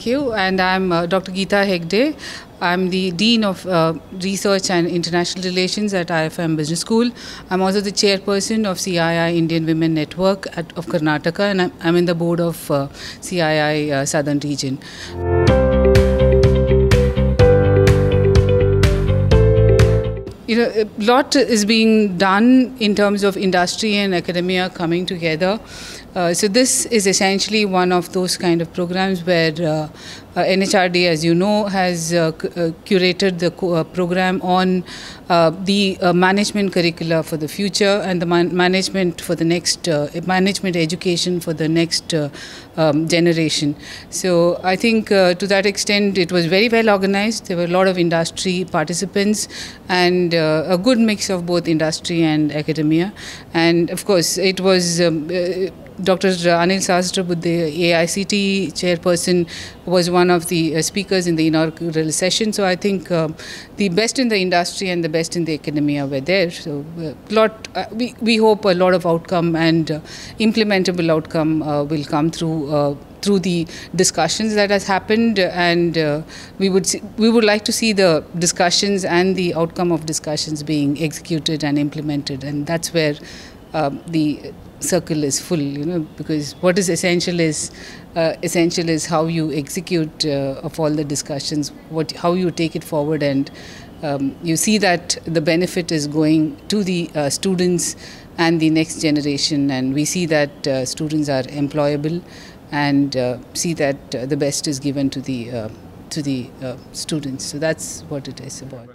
Thank you. And I'm Dr. Geeta Hegde. I'm the Dean of Research and International Relations at IFM Business School. I'm also the chairperson of CII Indian Women Network of Karnataka, and I'm in the board of CII Southern Region. A lot is being done in terms of industry and academia coming together. So this is essentially one of those kind of programs where NHRD, as you know, has curated the program on the management curricula for the future and the management for the next management education for the next generation. So I think to that extent it was very well organized. There were a lot of industry participants and a good mix of both industry and academia. And of course it was Dr. Anil Sahasrabudhe, the AICTE chairperson, was one of the speakers in the inaugural session. So I think the best in the industry and the best in the academia were there. So we hope a lot of outcome and implementable outcome will come through the discussions that has happened, and we would like to see the discussions and the outcome of discussions being executed and implemented, and that's where the circle is full, because what is essential is how you execute of all the discussions, how you take it forward, and you see that the benefit is going to the students and the next generation, and we see that students are employable, and see that the best is given to the students. So that's what it is about.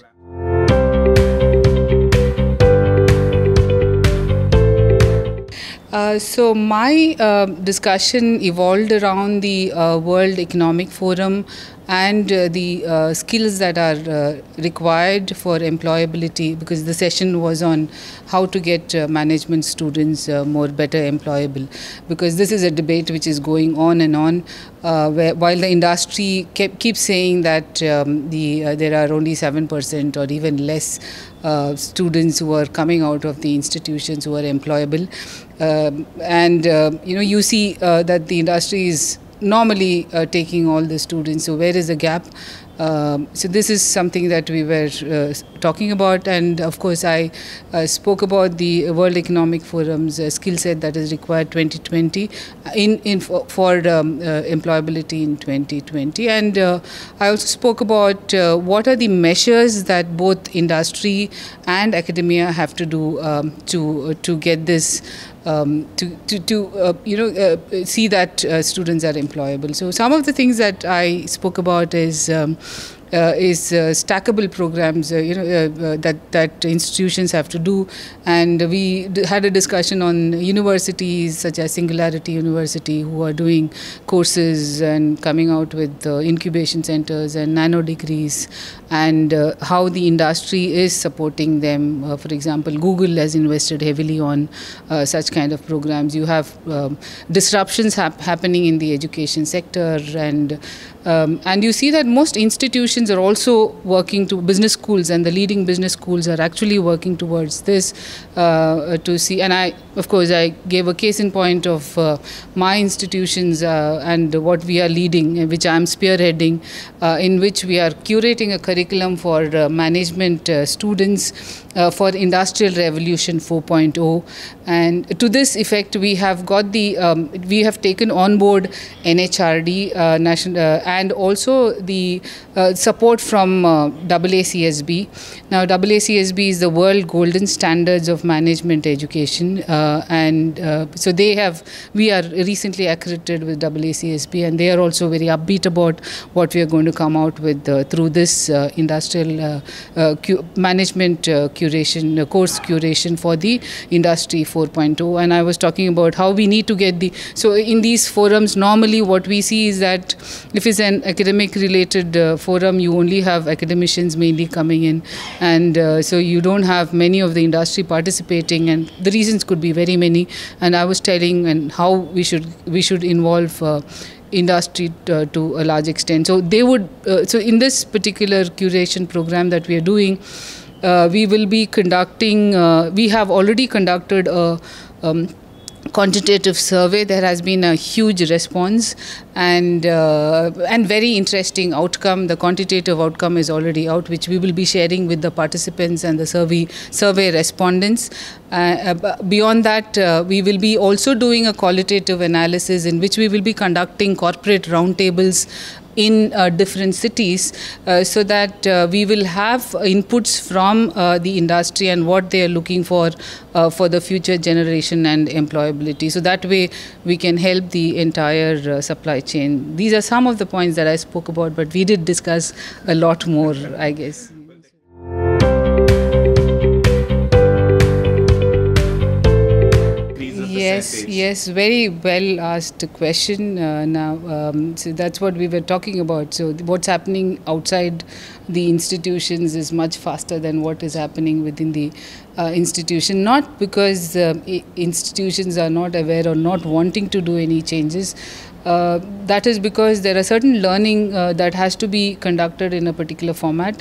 So my discussion evolved around the World Economic Forum and the skills that are required for employability, because the session was on how to get management students better employable, because this is a debate which is going on and on, while the industry keeps saying that there are only 7% or even less students who are coming out of the institutions who are employable, and you see that the industry is normally taking all the students. So where is the gap? So this is something that we were talking about, and of course I spoke about the World Economic Forum's skill set that is required 2020 for employability in 2020, and I also spoke about what are the measures that both industry and academia have to do to get this. See that students are employable. So some of the things that I spoke about is stackable programs, that institutions have to do, and we had a discussion on universities such as Singularity University, who are doing courses and coming out with incubation centers and nano degrees, and how the industry is supporting them. For example, Google has invested heavily on such kind of programs. You have disruptions happening in the education sector, and you see that most institutions are also working to business schools, and the leading business schools are actually working towards this to see. And I gave a case in point of my institutions and what we are leading, which I am spearheading, in which we are curating a curriculum for management students for Industrial Revolution 4.0. And to this effect, we have got we have taken on board NHRD and also the support from AACSB. Now, AACSB is the World Golden Standards of Management Education, and so we are recently accredited with AACSB, and they are also very upbeat about what we are going to come out with through this industrial management curation, course curation for the Industry 4.0. And I was talking about how we need to get so in these forums, normally what we see is that if it's an academic related forum, you only have academicians mainly coming in, and so you don't have many of the industry participating, and the reasons could be very many. And I was telling and how we should involve industry to a large extent. So they would so in this particular curation program that we are doing, we will be conducting, we have already conducted a quantitative survey. There has been a huge response and very interesting outcome. The quantitative outcome is already out, which we will be sharing with the participants and the survey respondents. Beyond that, we will be also doing a qualitative analysis in which we will be conducting corporate roundtables in different cities, so that we will have inputs from the industry and what they are looking for the future generation and employability. So that way we can help the entire supply chain. These are some of the points that I spoke about, but we did discuss a lot more, I guess. Yes, very well asked question. So that's what we were talking about. So what's happening outside the institutions is much faster than what is happening within the institution. Not because institutions are not aware or not wanting to do any changes. That is because there are certain learning that has to be conducted in a particular format.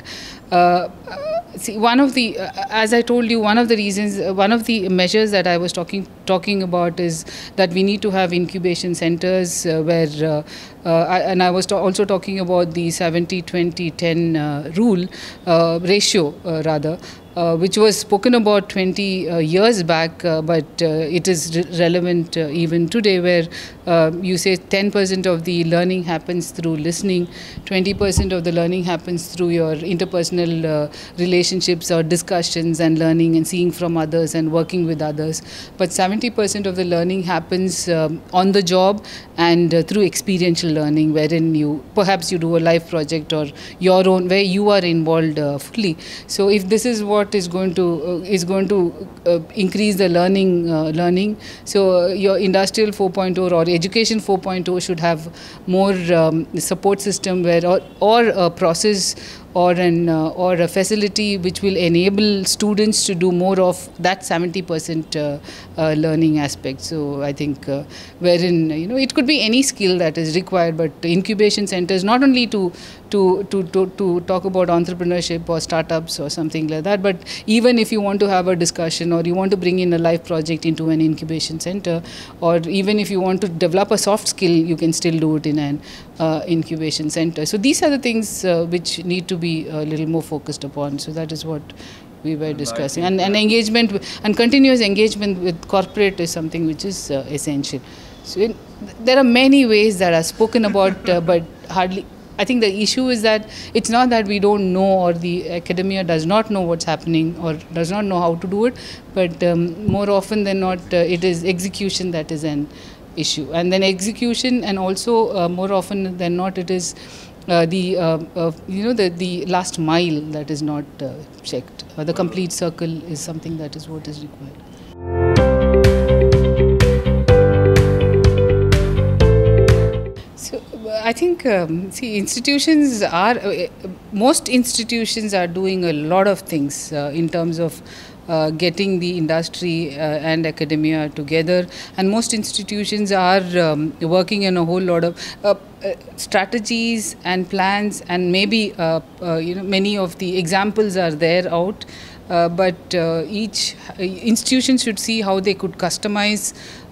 See, one of the, as I told you, one of the reasons, one of the measures that I was talking about is that we need to have incubation centers where, and I was also talking about the 70-20-10 rule, ratio rather. Which was spoken about 20 years back, but it is relevant even today, where you say 10% of the learning happens through listening, 20% of the learning happens through your interpersonal relationships or discussions and learning and seeing from others and working with others. But 70% of the learning happens on the job and through experiential learning, wherein perhaps you do a life project or your own, where you are involved fully. So if this is what is going to increase the learning. So your industrial 4.0 or education 4.0 should have more support system where or a process or a facility which will enable students to do more of that 70% learning aspect. So I think wherein it could be any skill that is required, but incubation centers not only to talk about entrepreneurship or startups or something like that, but even if you want to have a discussion or you want to bring in a life project into an incubation center, or even if you want to develop a soft skill, you can still do it in an incubation center. So these are the things which need to be a little more focused upon. So that is what we were discussing. And engagement and continuous engagement with corporate is something which is essential. So there are many ways that are spoken about, but hardly. I think the issue is that it's not that we don't know or the academia does not know what's happening or does not know how to do it, but more often than not, it is execution that is an issue. And then execution, and also more often than not, it is the last mile that is not checked. The complete circle is something that is what is required. I think, institutions are, most institutions are doing a lot of things in terms of getting the industry and academia together, and most institutions are working in a whole lot of strategies and plans, and maybe many of the examples are there out, but each institution should see how they could customize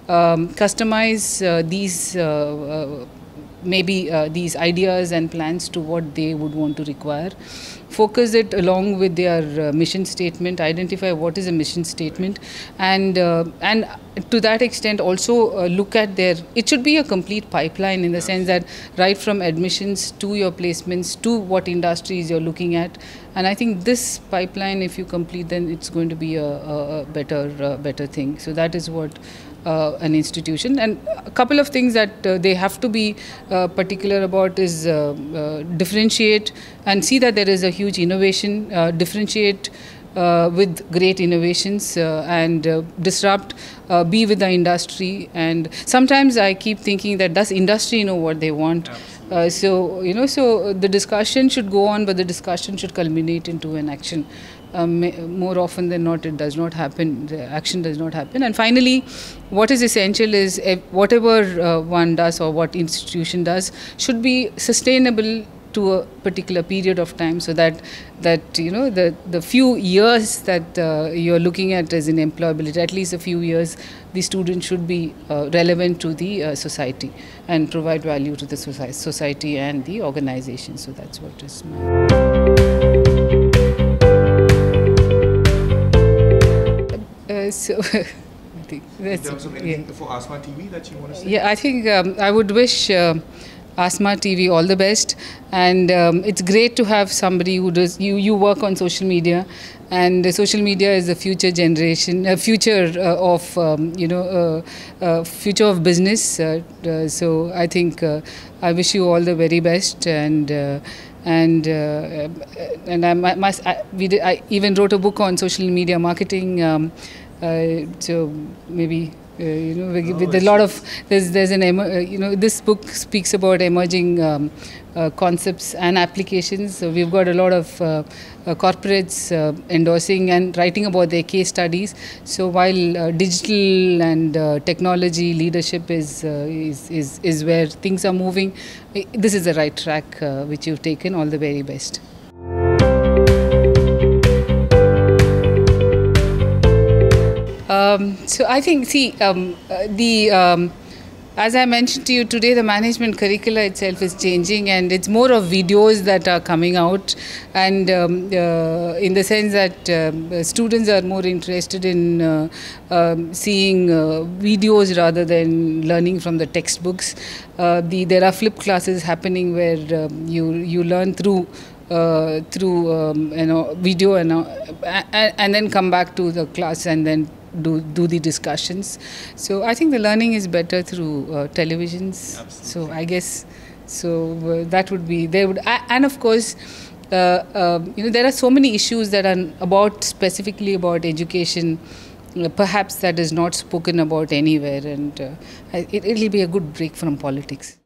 these maybe these ideas and plans to what they would want to require. Focus it along with their mission statement, identify what is a mission statement, and to that extent also look at it should be a complete pipeline in the sense that right from admissions to your placements to what industries you're looking at. And I think this pipeline, if you complete, then it's going to be a better thing. So that is what an institution, and a couple of things that they have to be particular about is differentiate and see that there is a huge innovation, differentiate with great innovations, and disrupt, be with the industry. And sometimes I keep thinking that does industry know what they want? So the discussion should go on, but the discussion should culminate into an action. More often than not, it does not happen. The action does not happen. And finally, what is essential is whatever one does or what institution does should be sustainable to a particular period of time, so that the few years that you're looking at as in employability, at least a few years, the student should be relevant to the society and provide value to the society and the organization. So that's what is my. So I think that's, in terms of anything for Asma TV that you want to say? Yeah, I think I would wish Asma TV all the best, and it's great to have somebody who does. You work on social media, and social media is the future generation, future of future of business. So I think I wish you all the very best, and I even wrote a book on social media marketing. So maybe with a lot of there's an this book speaks about emerging concepts and applications. So we've got a lot of corporates endorsing and writing about their case studies. So while digital and technology leadership is where things are moving, this is the right track which you've taken. All the very best. So I think, as I mentioned to you today, the management curricula itself is changing, and it's more of videos that are coming out, and in the sense that students are more interested in seeing videos rather than learning from the textbooks. There are flip classes happening where you learn through video and then come back to the class and then do the discussions. So I think the learning is better through televisions. Absolutely. So I guess that would be and of course there are so many issues that are specifically about education, perhaps that is not spoken about anywhere, and it'll be a good break from politics.